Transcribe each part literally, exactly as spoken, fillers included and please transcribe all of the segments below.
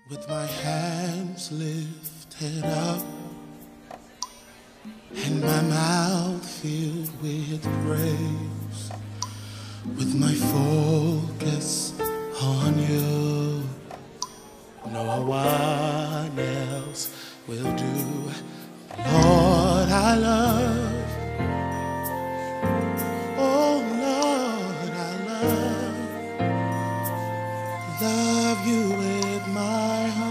With my hands lifted up and my mouth filled with praise, with my focus on you, no one else will do. Lord, I love, oh Lord, I love, love you with my heart.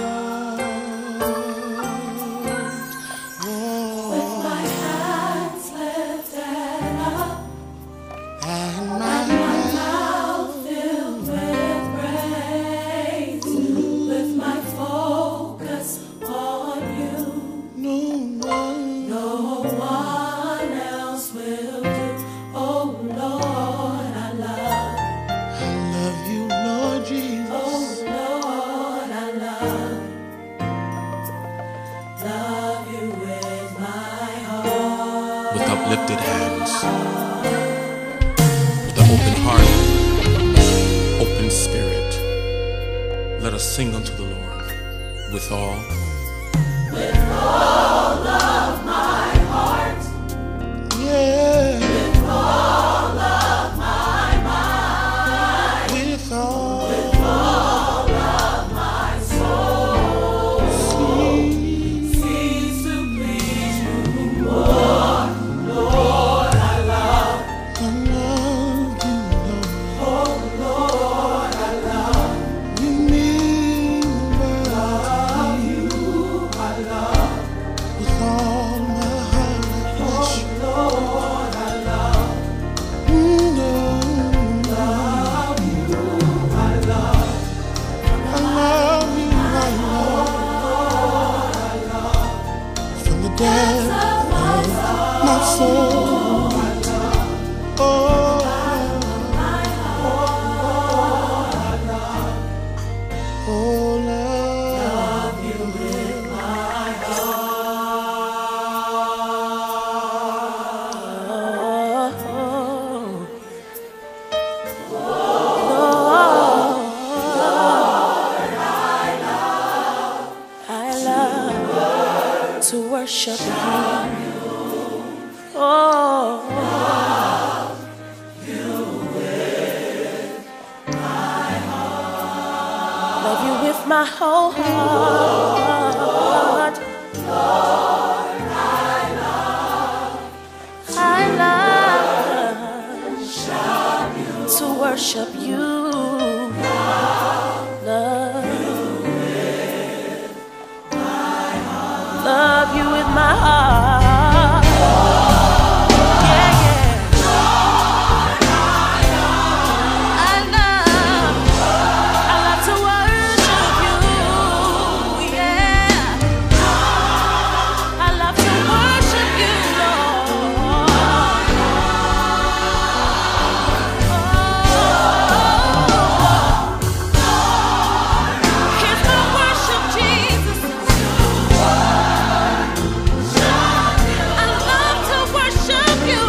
Oh. With my hands lifted up And my, and my mouth filled with praise, with my focus on you, no one, no one else will do. Oh Lord, I love, I love you, Lord Jesus. oh Lord, I love, love you with my heart. With uplifted hands, with an open heart, open spirit, let us sing unto the Lord with all, With all of my heart, Yeah, with all of my mind, with all, with all of my soul, cease to please you more. Lord, I love, I love you, Lord. oh Lord, I love, You mean the world love you, I love, with all my heart. I bless you. Lord, I love, Mm, no. love you, I love, I love you, I love, from the depths of my soul. Oh, oh, love you with my I love to worship you. Oh, love you with my whole heart. I love to worship you. Love. Love you with my heart. Yeah, yeah. I love, I love to worship you. Yeah. I love to worship you, Lord. Oh, here's my worship, Jesus. I love to worship you.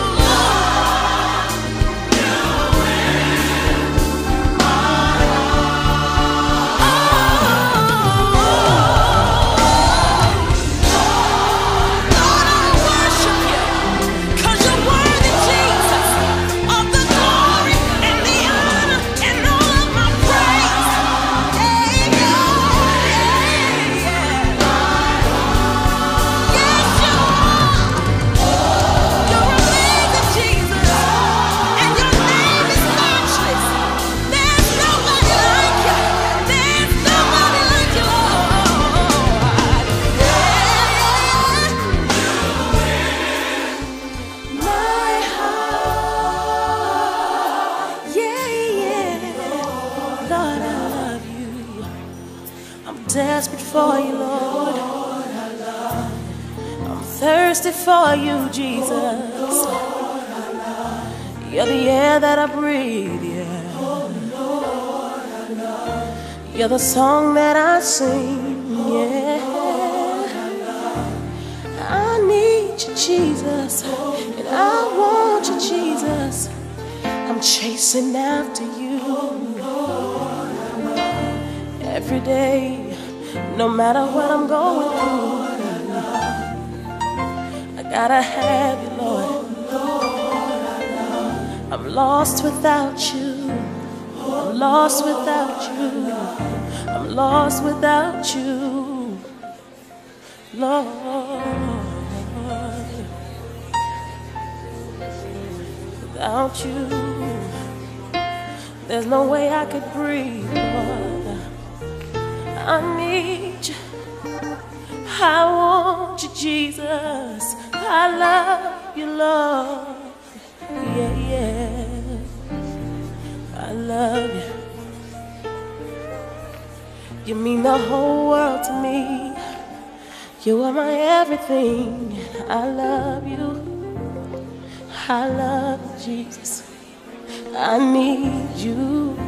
Lord, I worship you, 'cause you're worthy, Jesus, of the glory and the honor and all of my praise. Yeah, yeah, yeah. Yes, you are. You're amazing, Jesus, and your name is matchless. There's nobody like you. There's nobody like you, Lord. Yeah. My heart, yeah, yeah. Lord, I love you. I'm desperate for you, Lord. I'm thirsty for you, Jesus. You're the air that I breathe, yeah. You're the song that I sing, yeah. I need you, Jesus, and I want you, Jesus. I'm chasing after you. every day, no matter what I'm going through. I gotta have you, Lord. I'm lost without you. I'm lost without you. I'm lost without you, Lord. Without you, there's no way I could breathe, Lord. I need you. I want you, Jesus. I love you, Lord. Yeah, yeah. I love you. You mean the whole world to me. You are my everything. I love you. I love you, Jesus. I need you.